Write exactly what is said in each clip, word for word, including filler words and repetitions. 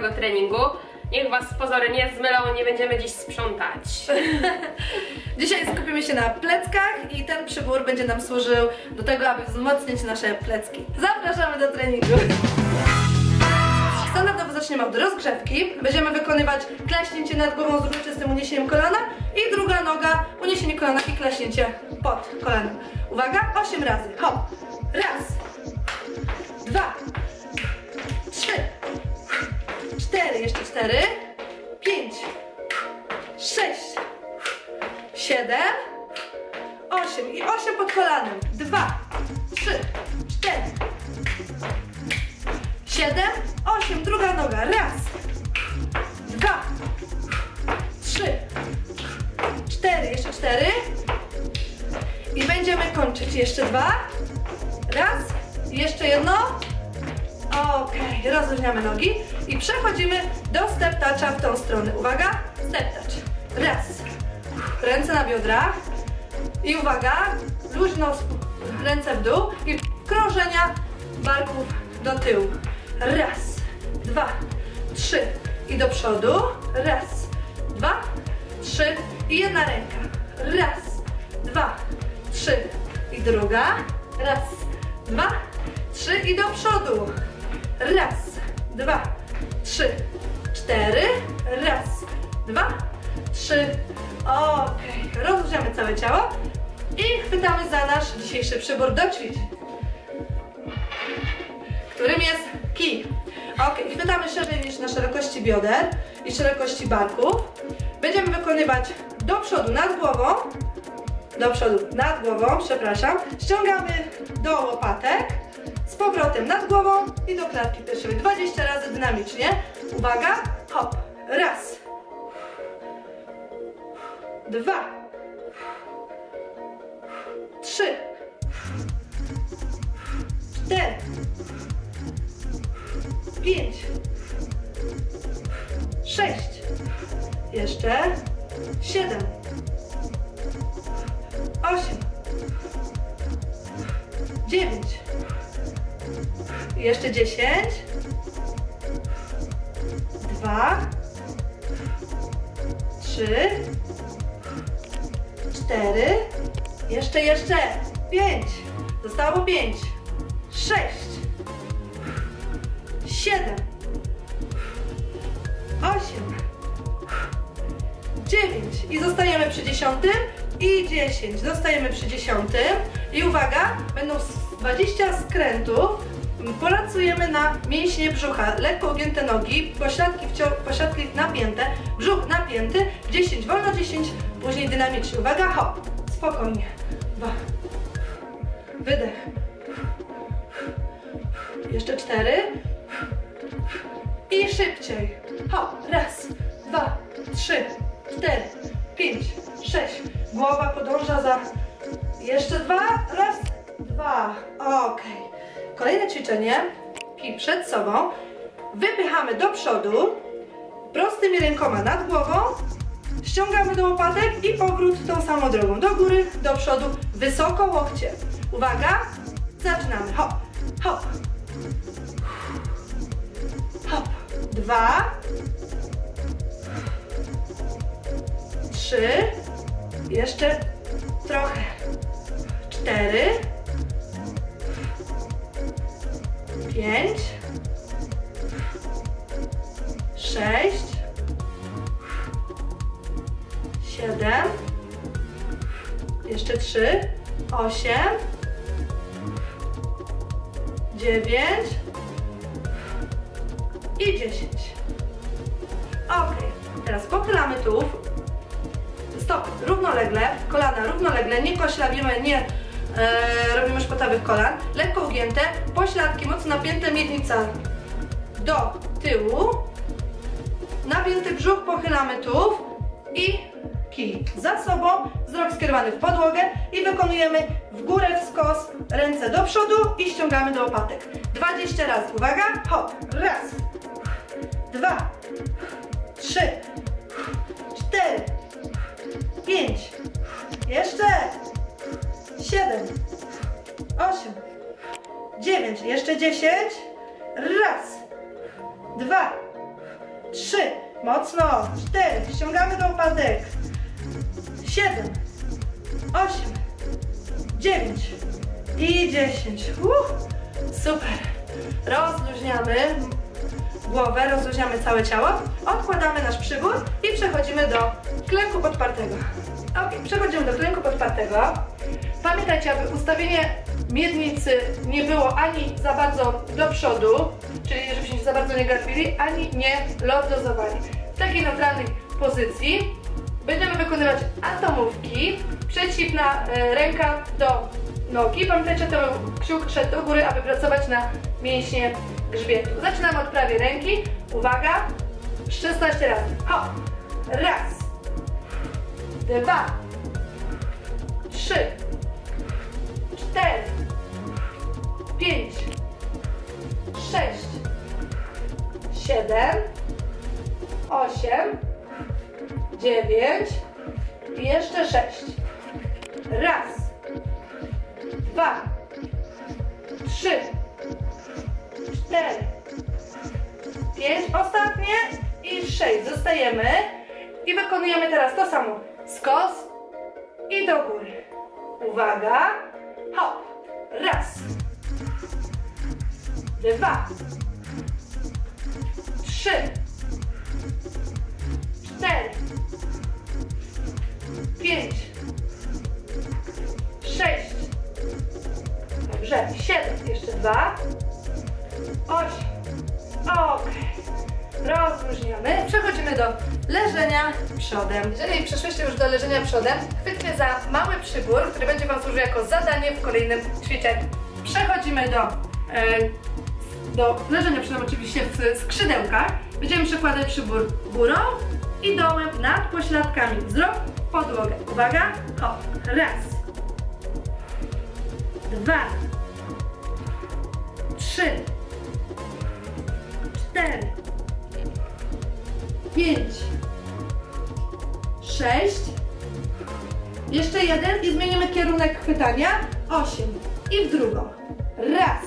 gotowe do treningu. Niech was pozory nie zmylą, nie będziemy dziś sprzątać. Dzisiaj skupimy się na pleckach i ten przybór będzie nam służył do tego, aby wzmocnić nasze plecki. Zapraszamy do treningu. Standardowo zaczniemy od rozgrzewki. Będziemy wykonywać klaśnięcie nad głową z uroczystym uniesieniem kolana i druga noga, uniesienie kolana i klaśnięcie pod kolanem. Uwaga, osiem razy. Hop. Raz, dwa, trzy, cztery, jeszcze cztery, pięć, sześć, siedem, osiem i osiem pod kolanem. Dwa, trzy, cztery, siedem, osiem, druga noga. Raz, dwa, trzy, cztery, jeszcze cztery i będziemy kończyć. Jeszcze dwa, raz, jeszcze jedno. Ok, rozluźniamy nogi i przechodzimy do step toucha w tą stronę. Uwaga, step touch. Raz, ręce na biodrach i uwaga, luźno ręce w dół i krążenia barków do tyłu. Raz, dwa, trzy i do przodu. Raz, dwa, trzy i jedna ręka. Raz, dwa, trzy i druga. Raz, dwa, trzy i do przodu. Raz, dwa, trzy, cztery. Raz, dwa, trzy. Ok, rozluźniamy całe ciało i chwytamy za nasz dzisiejszy przybór do ćwiczeń, którym jest kij. Ok, chwytamy szerzej niż na szerokości bioder i szerokości barków. Będziemy wykonywać do przodu nad głową, do przodu nad głową, przepraszam. Ściągamy do łopatek, z powrotem nad głową i do klatki piersiowej. dwadzieścia razy dynamicznie. Uwaga, hop. Raz, dwa, trzy, cztery, pięć, sześć, jeszcze siedem, osiem, dziewięć, jeszcze dziesięć, dwa, trzy, cztery, jeszcze, jeszcze, pięć, zostało pięć, sześć, siedem, osiem, dziewięć i zostajemy przy dziesiątym i dziesięć, zostajemy przy dziesiątym i uwaga, będą dwadzieścia skrętów, pracujemy na mięśnie brzucha, lekko ugięte nogi, pośladki, pośladki napięte, brzuch napięty, dziesięć, wolno dziesięć, później dynamicznie, uwaga, hop, spokojnie, dwa, wydech, jeszcze cztery i szybciej, hop, raz, dwa, trzy, cztery, pięć, sześć, głowa podąża za, jeszcze dwa, raz, dwa, ok. Kolejne ćwiczenie, kij przed sobą, wypychamy do przodu, prostymi rękoma nad głową, ściągamy do łopatek i powrót tą samą drogą, do góry, do przodu, wysoko łokcie. Uwaga, zaczynamy, hop, hop, hop, dwa, trzy, jeszcze trochę, cztery, pięć, sześć, siedem, jeszcze trzy, osiem, dziewięć i dziesięć. Ok, teraz pochylamy tułów, stopy równolegle, kolana równolegle, nie koślawimy, nie e, robimy szpotawych kolan, lekko ugięte, pośladki mocno napięte, miednica do tyłu, napięty brzuch, pochylamy tułów i kij za sobą, wzrok skierowany w podłogę i wykonujemy w górę, w skos, ręce do przodu i ściągamy do łopatek. dwadzieścia razy, uwaga, hop, raz, dwa, trzy, cztery, pięć, jeszcze, siedem, osiem, dziewięć, jeszcze dziesięć, raz, dwa, Mocno. cztery. Ściągamy do łopatek. siedem. osiem. dziewięć. I dziesięć. Uff, super. Rozluźniamy głowę, rozluźniamy całe ciało. Odkładamy nasz przybór i przechodzimy do klęku podpartego. Ok, przechodzimy do klęku podpartego. Pamiętajcie, aby ustawienie miednicy nie było ani za bardzo do przodu, czyli żebyśmy się za bardzo nie garbili, ani nie lordozowali. W takiej neutralnej pozycji będziemy wykonywać atomówki. Przeciwna e, ręka do nogi. Pamiętajcie, to kciuk szedł do góry, aby pracować na mięśnie grzbietu. Zaczynamy od prawej ręki. Uwaga! szesnaście razy. Hop! Raz. Dwa. Trzy. Cztery. Pięć. Sześć. Siedem. Osiem. Dziewięć. I jeszcze sześć. Raz. Dwa. Trzy. Cztery. Pięć. Ostatnie. I sześć. Zostajemy. I wykonujemy teraz to samo. Skos. I do góry. Uwaga. Hop. Raz. Dwa. Trzy. Cztery. Pięć. Sześć. Dobrze. Siedem. Jeszcze dwa. Osiem. Ok. Rozluźniamy. Przechodzimy do leżenia przodem. Jeżeli przeszłyście już do leżenia przodem, chwyćcie za mały przybór, który będzie Wam służył jako zadanie w kolejnym ćwiczeniu. Przechodzimy do, e, do leżenia przodem, oczywiście w skrzydełkach. Będziemy przekładać przybór górą i dołem nad pośladkami. Wzrok w podłogę. Uwaga. Hop. Raz. Dwa. Trzy. Cztery. Pięć. Sześć. Jeszcze jeden i zmienimy kierunek chwytania. Osiem. I w drugą. Raz.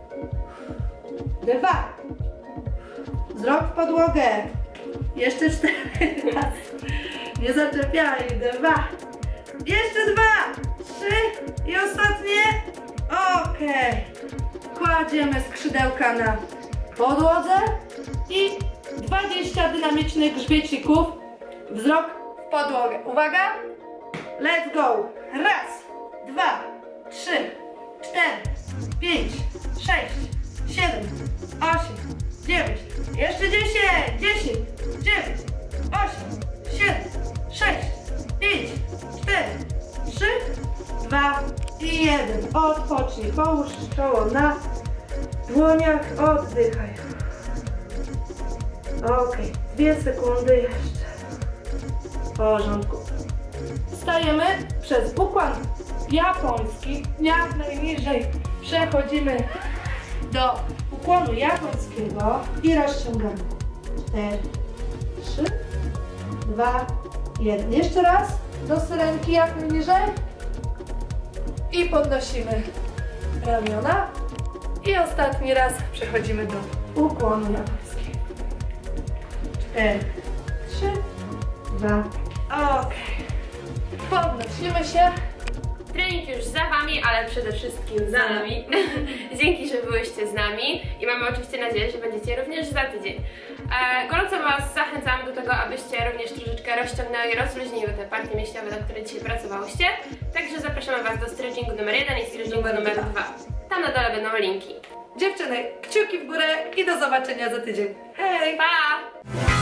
Dwa. Wzrok w podłogę. Jeszcze cztery. Raz. Nie zaczepiaj. Dwa. Jeszcze dwa. Trzy. I ostatnie. Okej. Kładziemy skrzydełka na podłodze i dwadzieścia dynamicznych grzbiecików. Wzrok w podłogę. Uwaga. Let's go. Raz, dwa, trzy, cztery, pięć, sześć, siedem, osiem, dziewięć. Jeszcze dziesięć. dziesięć, dziewięć, osiem, siedem, sześć, pięć, cztery, trzy, dwa i jeden. Odpocznij. Połóż czoło na dłoniach. Oddychaj. Ok, dwie sekundy jeszcze. W porządku. Stajemy przez układ japoński. Jak najniżej przechodzimy do ukłonu japońskiego i rozciągamy. cztery, trzy, dwa, jeden. Jeszcze raz do syrenki jak najniżej. I podnosimy ramiona. I ostatni raz przechodzimy do ukłonu japońskiego. cztery, trzy, dwa, ok. Podnosimy się. Trening już za Wami, ale przede wszystkim za nami. Dzięki, że byłyście z nami i mamy oczywiście nadzieję, że będziecie również za tydzień. E, gorąco Was zachęcam do tego, abyście również troszeczkę rozciągnęły i rozluźniły te partie mięśniowe, na które dzisiaj pracowałyście. Także zapraszamy Was do stretchingu numer jeden i stretchingu numer dwa. Tam na dole będą linki. Dziewczyny, kciuki w górę i do zobaczenia za tydzień. Hej! Pa!